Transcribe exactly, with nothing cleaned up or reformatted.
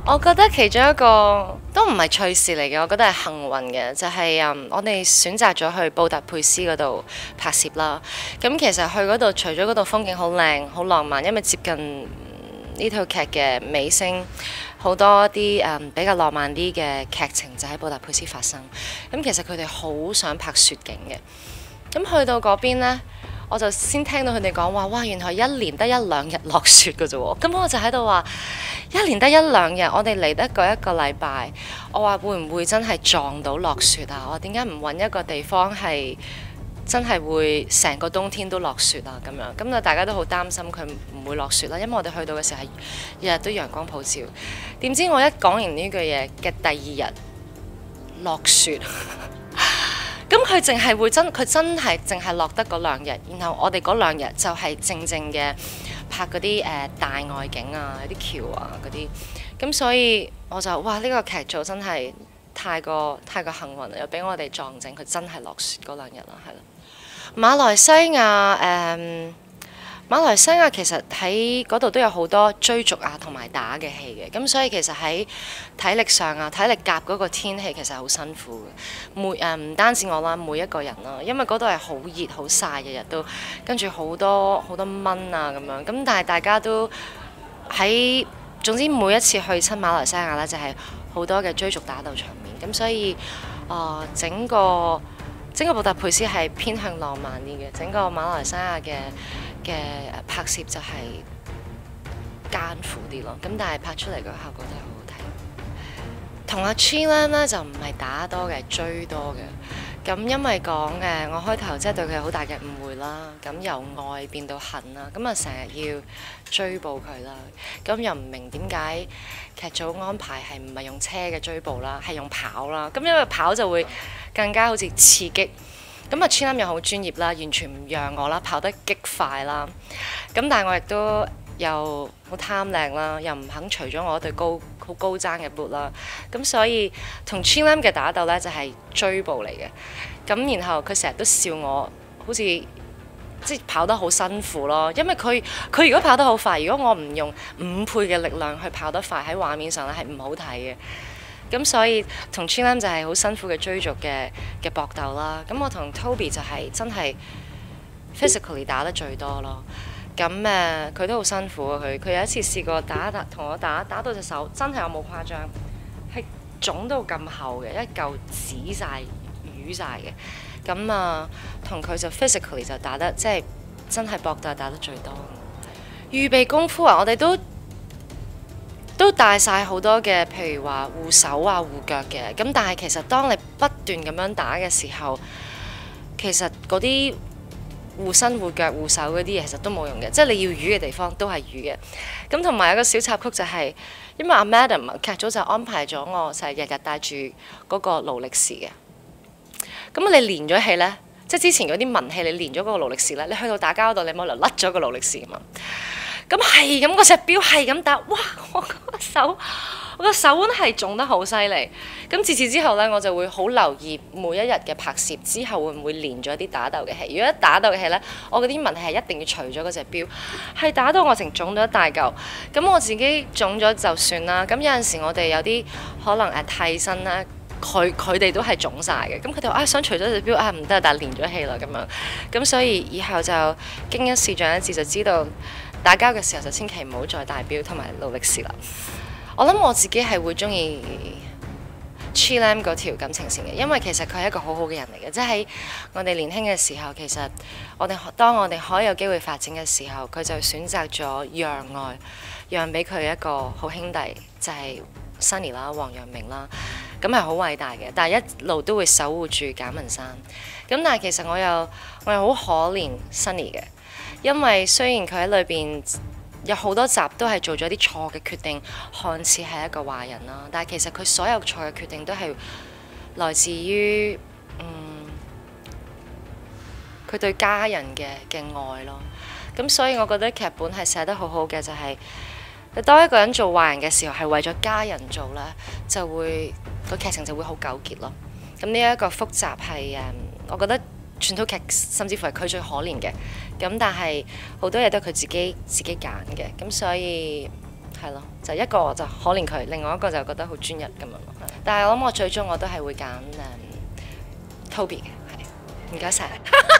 我覺得其中一個都唔係趣事嚟嘅，我覺得係幸運嘅，就係、嗯、我哋選擇咗去布達佩斯嗰度拍攝啦。咁其實去嗰度除咗嗰度風景好靚、好浪漫，因為接近呢套劇嘅尾聲，好多啲誒、嗯、比較浪漫啲嘅劇情就喺布達佩斯發生。咁其實佢哋好想拍雪景嘅。咁去到嗰邊呢，我就先聽到佢哋講話，哇！原來一年得一兩日落雪㗎啫喎。咁我就喺度話，一年得一兩日，我哋嚟得嗰一個禮拜，我話會唔會真係撞到落雪啊？我話點解唔揾一個地方係真係會成個冬天都落雪啊？咁樣咁啊，大家都好擔心佢唔會落雪啦，因為我哋去到嘅時候係日日都陽光普照。點知我一講完呢句嘢嘅第二日落雪。咁佢淨係會真，佢真係淨係落得嗰兩日，然後我哋嗰兩日就係正正嘅拍嗰啲誒大外景啊，啲橋啊嗰啲，咁所以我就哇呢個劇組真係太過太過幸運啦，又俾我哋撞正佢真係落雪嗰兩日啦，係啦。馬來西亞誒。馬來西亞其實喺嗰度都有好多追逐啊同埋打嘅戲嘅，咁所以其實喺體力上啊，體力夾嗰個天氣其實好辛苦嘅。每誒唔單止我啦，每一個人啦，因為嗰度係好熱好曬，日日都跟住好多好多蚊啊咁樣。咁但係大家都喺總之每一次去親馬來西亞咧，就係好多嘅追逐打鬥場面。咁所以啊、呃，整個整個布達佩斯係偏向浪漫啲嘅，整個馬來西亞嘅嘅拍攝就係艱苦啲咯，咁但係拍出嚟嘅效果都係好好睇。同阿 Chilam 咧就唔係打多嘅，追多嘅。咁因為講誒，我開頭即係對佢有好大嘅誤會啦，咁由愛變到恨啦，咁啊成日要追捕佢啦，咁又唔明點解劇組安排係唔係用車嘅追捕啦，係用跑啦，咁因為跑就會更加好似刺激。咁啊 Chilam 又好專業啦，完全唔讓我啦，跑得極快啦。咁但係我亦都又好貪靚啦，又唔肯除咗我對高好高踭嘅 boot 啦。咁所以同 Chilam 嘅打鬥呢，就係追捕嚟嘅。咁然後佢成日都笑我，好似即係跑得好辛苦咯。因為佢佢如果跑得好快，如果我唔用五倍嘅力量去跑得快，喺畫面上咧係唔好睇嘅。咁所以同 Chilam 就係好辛苦嘅追逐嘅嘅搏鬥啦。咁我同 Toby 就係真係 physically 打得最多咯。咁誒佢都好辛苦啊！佢佢有一次試過打打同我打打到隻手真係我冇誇張，係腫到咁厚嘅一嚿紫晒瘀晒嘅。咁啊同佢就 physically 就打得即係真係搏鬥打得最多。預備功夫啊，我哋都。都帶晒好多嘅，譬如話護手啊、護腳嘅。咁但係其實當你不斷咁樣打嘅時候，其實嗰啲護身、護腳、護手嗰啲嘢其實都冇用嘅。即係你要瘀嘅地方都係瘀嘅。咁同埋有個小插曲就係、是，因為阿 Madam 劇組就安排咗我就係日日帶住嗰個勞力士嘅。咁你練咗戲呢，即係之前嗰啲文戲你練咗嗰個勞力士呢，你去到打交度你冇理由甩咗個勞力士嘛。咁係咁，嗰隻錶係咁打，哇！我個手，我個手腕係腫得好犀利。咁自此之後呢，我就會好留意每一日嘅拍攝，之後會唔會練咗啲打鬥嘅戲。如果一打鬥嘅戲呢，我嗰啲文戲係一定要除咗嗰隻錶，係打到我成腫咗一大嚿。咁我自己腫咗就算啦。咁有陣時我哋有啲可能誒替身啦，佢佢哋都係腫晒嘅。咁佢哋話啊想除咗隻錶啊唔得，但係練咗戲啦咁樣。咁所以以後就經一事長一智，就知道。打交嘅時候就千祈唔好再戴錶同埋勞力士啦。我諗我自己係會中意 Chilam 嗰條感情線嘅，因為其實佢係一個好好嘅人嚟嘅。即係喺我哋年輕嘅時候，其實我哋當我哋可以有機會發展嘅時候，佢就選擇咗讓愛，讓俾佢一個好兄弟，就係 Sunny 啦、黃陽明啦，咁係好偉大嘅。但係一路都會守護住簡文山。咁但係其實我又我又好可憐 Sunny 嘅。因為雖然佢喺裏邊有好多集都係做咗啲錯嘅決定，看似係一個壞人啦，但係其實佢所有錯嘅決定都係來自於嗯佢對家人嘅嘅愛咯。咁所以我覺得劇本係寫得好好嘅，就係、是、當一個人做壞人嘅時候係為咗家人做咧，就會個劇情就會好糾結咯。咁呢一個複雜係誒，我覺得。全套劇甚至乎係佢最可憐嘅，咁但係好多嘢都係佢自己自己揀嘅，咁所以係咯，就一個就可憐佢，另外一個就覺得好專一咁樣咯。但係我諗我最終我都係會揀誒 Toby 嘅，係唔該晒。